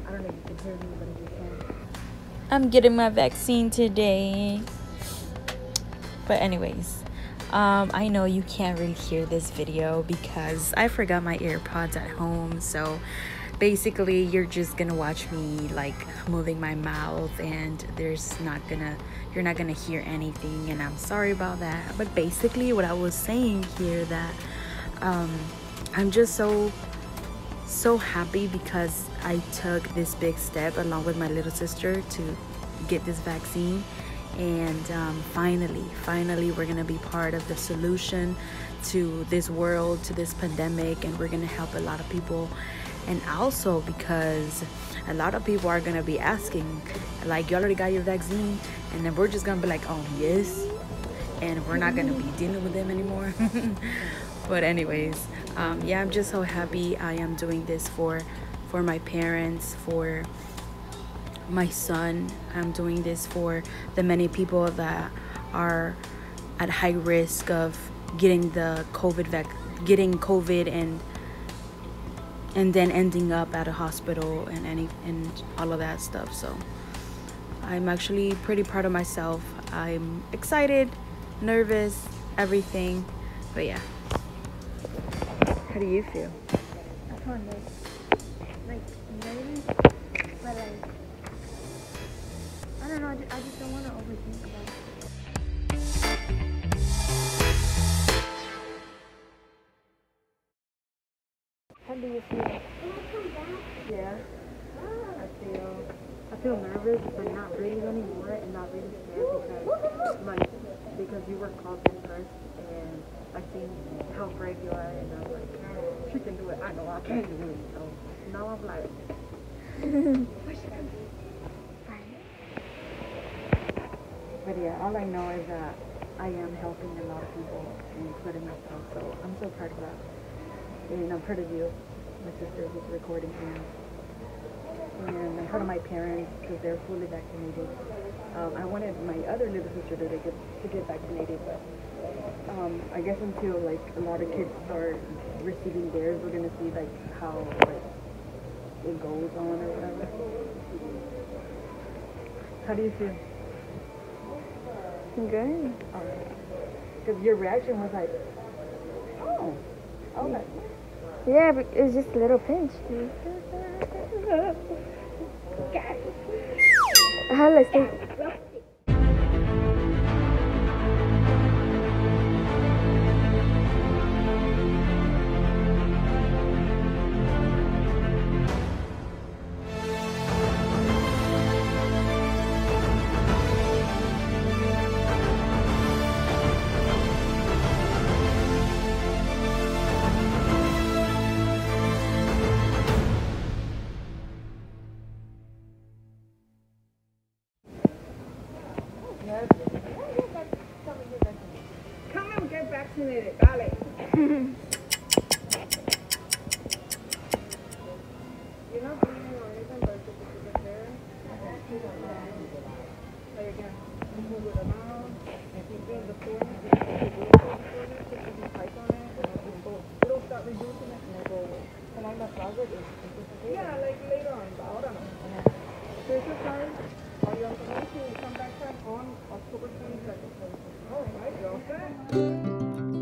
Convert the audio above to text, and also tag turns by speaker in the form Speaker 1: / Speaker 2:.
Speaker 1: I don't know if you can hear me, but if you can.
Speaker 2: I'm getting my vaccine today. But anyways, I know you can't really hear this video because I forgot my AirPods at home. So basically you're just gonna watch me like moving my mouth, and you're not gonna hear anything, and I'm sorry about that. But basically what I was saying here, that I'm just so happy because I took this big step along with my little sister to get this vaccine. And finally we're gonna be part of the solution to this world, to this pandemic, and we're gonna help a lot of people. And also because a lot of people are gonna be asking, like, you already got your vaccine? And then we're just gonna be like, oh yes, and we're not gonna be dealing with them anymore. But anyways, yeah, I'm just so happy. I am doing this for my parents, for my son. I'm doing this for the many people that are at high risk of getting the getting COVID and then ending up at a hospital and all of that stuff. So I'm actually pretty proud of myself. I'm excited, nervous, everything. But yeah. How do you feel?
Speaker 1: I feel like nervous, but like, I don't know, I just don't want to overthink about it. How do you feel? Yeah, I feel nervous, but not really anymore, and not really scared because you were called in first, and I seen how brave you are, and I'm like, she can do it. I know I can do it. So now I'm like, but yeah, all I know is that I am helping a lot of people, including myself. So I'm so proud of that. And I'm proud of you, my sister who's recording here. And I'm proud of my parents because they're fully vaccinated. I wanted my other little sister to get vaccinated, but I guess until like a lot of kids start receiving theirs, we're gonna see like how like it goes on or whatever. How do you feel?
Speaker 2: Good.
Speaker 1: Because your reaction was like, oh, okay.
Speaker 2: Yeah, but it's just a little pinch. Let's see.
Speaker 1: Come and get vaccinated, dale. You're not bleeding or anything, but it's just there. Like again, move it around. If you feel the soreness, you put some ice on it. It'll start reducing it and it'll go away. Can I massage it? Yeah, like later on, but ahora no. So exercise, all your information will come back on October 22nd. All right, you all set?